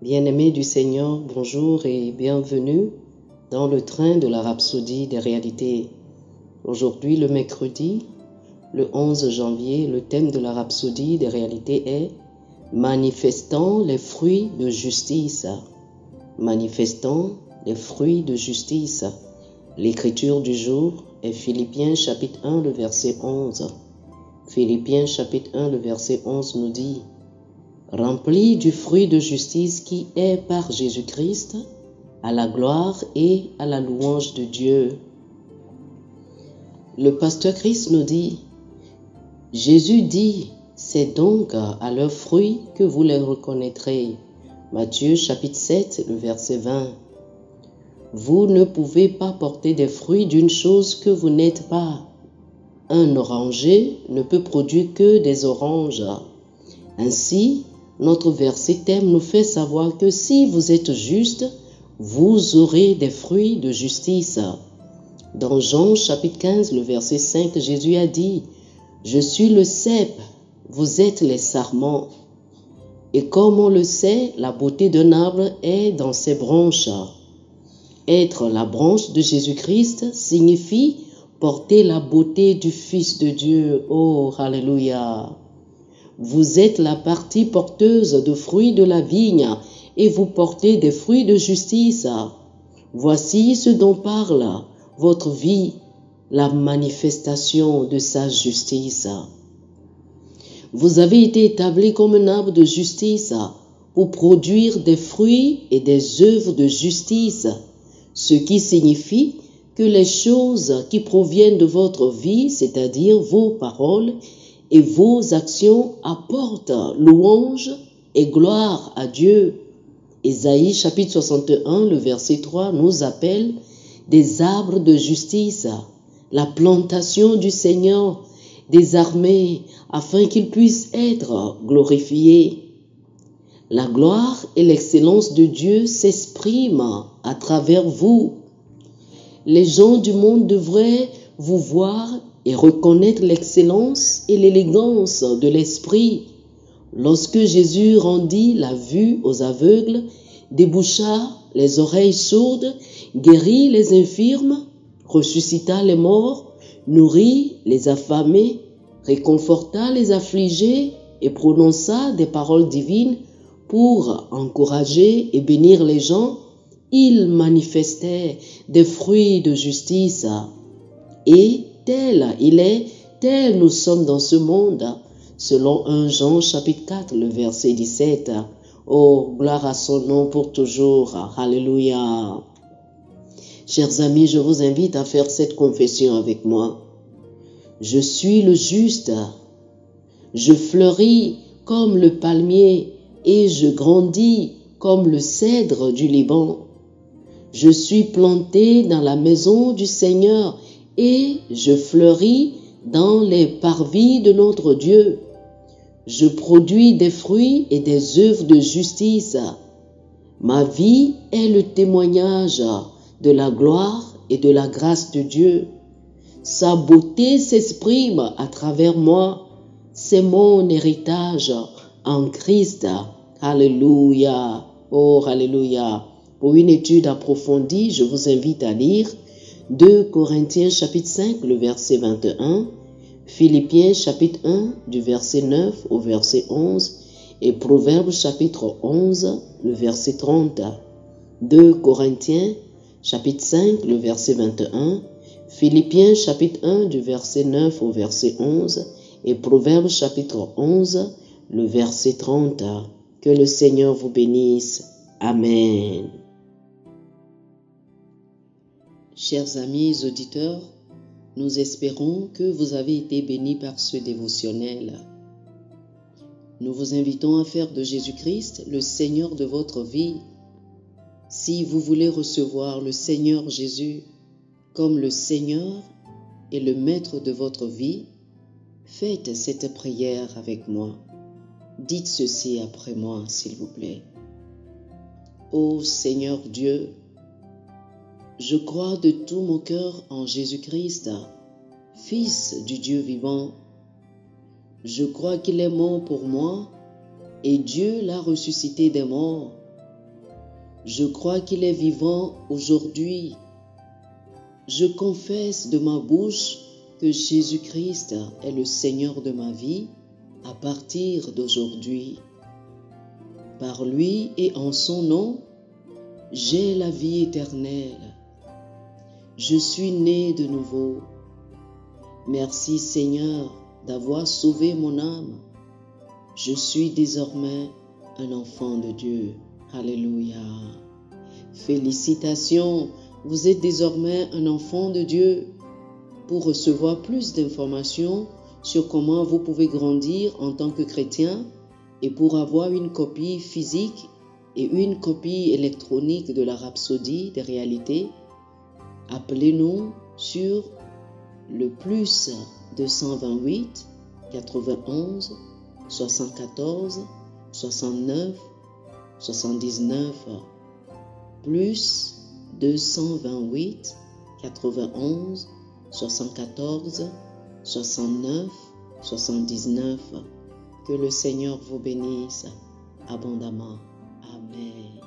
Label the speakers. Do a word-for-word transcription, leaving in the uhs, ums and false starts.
Speaker 1: Bien-aimés du Seigneur, bonjour et bienvenue dans le train de la rhapsodie des réalités. Aujourd'hui, le mercredi, le onze janvier, le thème de la rhapsodie des réalités est « Manifestant les fruits de justice ». Manifestant les fruits de justice. L'écriture du jour est Philippiens chapitre un, le verset onze. Philippiens chapitre un, le verset onze nous dit « Remplis du fruit de justice qui est par Jésus-Christ, à la gloire et à la louange de Dieu. » Le pasteur Christ nous dit « Jésus dit, c'est donc à leurs fruits que vous les reconnaîtrez. » Matthieu chapitre sept, le verset vingt. Vous ne pouvez pas porter des fruits d'une chose que vous n'êtes pas. Un oranger ne peut produire que des oranges. Ainsi, notre verset thème nous fait savoir que si vous êtes juste, vous aurez des fruits de justice. Dans Jean chapitre quinze, le verset cinq, Jésus a dit « Je suis le cep, vous êtes les sarments. » Et comme on le sait, la beauté d'un arbre est dans ses branches. Être la branche de Jésus-Christ signifie porter la beauté du Fils de Dieu. Oh, alléluia! Vous êtes la partie porteuse de fruits de la vigne et vous portez des fruits de justice. Voici ce dont parle votre vie, la manifestation de sa justice. Vous avez été établi comme un arbre de justice pour produire des fruits et des œuvres de justice, ce qui signifie que les choses qui proviennent de votre vie, c'est-à-dire vos paroles et vos actions, apportent louange et gloire à Dieu. Ésaïe chapitre soixante et un, le verset trois nous appelle des arbres de justice, la plantation du Seigneur, des armées, afin qu'il puisse être glorifié. La gloire et l'excellence de Dieu s'expriment à travers vous. Les gens du monde devraient vous voir et reconnaître l'excellence et l'élégance de l'esprit. Lorsque Jésus rendit la vue aux aveugles, déboucha les oreilles sourdes, guérit les infirmes, ressuscita les morts, nourrit les affamés, réconforta les affligés et prononça des paroles divines pour encourager et bénir les gens, il manifestait des fruits de justice. Et tel il est, tel nous sommes dans ce monde, selon premier Jean chapitre quatre, le verset dix-sept. Oh, gloire à son nom pour toujours. Alléluia. Chers amis, je vous invite à faire cette confession avec moi. Je suis le juste. Je fleuris comme le palmier et je grandis comme le cèdre du Liban. Je suis planté dans la maison du Seigneur et je fleuris dans les parvis de notre Dieu. Je produis des fruits et des œuvres de justice. Ma vie est le témoignage de la gloire et de la grâce de Dieu. Sa beauté s'exprime à travers moi. C'est mon héritage en Christ. Alléluia. Oh, alléluia. Pour une étude approfondie, je vous invite à lire deux Corinthiens chapitre cinq, le verset vingt et un, Philippiens chapitre un, du verset neuf au verset onze, et Proverbes chapitre onze, le verset trente. deux Corinthiens chapitre cinq, le verset vingt et un, Philippiens chapitre un, du verset neuf au verset onze, et Proverbes chapitre onze, le verset trente. Que le Seigneur vous bénisse. Amen. Chers amis auditeurs, nous espérons que vous avez été bénis par ce dévotionnel. Nous vous invitons à faire de Jésus-Christ le Seigneur de votre vie. Si vous voulez recevoir le Seigneur Jésus comme le Seigneur et le Maître de votre vie, faites cette prière avec moi. Dites ceci après moi, s'il vous plaît. Ô Seigneur Dieu, je crois de tout mon cœur en Jésus-Christ, Fils du Dieu vivant. Je crois qu'il est mort pour moi et Dieu l'a ressuscité des morts. Je crois qu'il est vivant aujourd'hui. Je confesse de ma bouche que Jésus-Christ est le Seigneur de ma vie à partir d'aujourd'hui. Par lui et en son nom, j'ai la vie éternelle. Je suis né de nouveau. Merci Seigneur d'avoir sauvé mon âme. Je suis désormais un enfant de Dieu. Alléluia. Félicitations, vous êtes désormais un enfant de Dieu. Pour recevoir plus d'informations sur comment vous pouvez grandir en tant que chrétien et pour avoir une copie physique et une copie électronique de la Rhapsodie des réalités, appelez-nous sur le plus deux cent vingt-huit, quatre-vingt-onze, soixante-quatorze, soixante-neuf, soixante-dix-neuf, plus deux cent vingt-huit, quatre-vingt-onze, soixante-quatorze, soixante-neuf, soixante-dix-neuf. Que le Seigneur vous bénisse abondamment. Amen.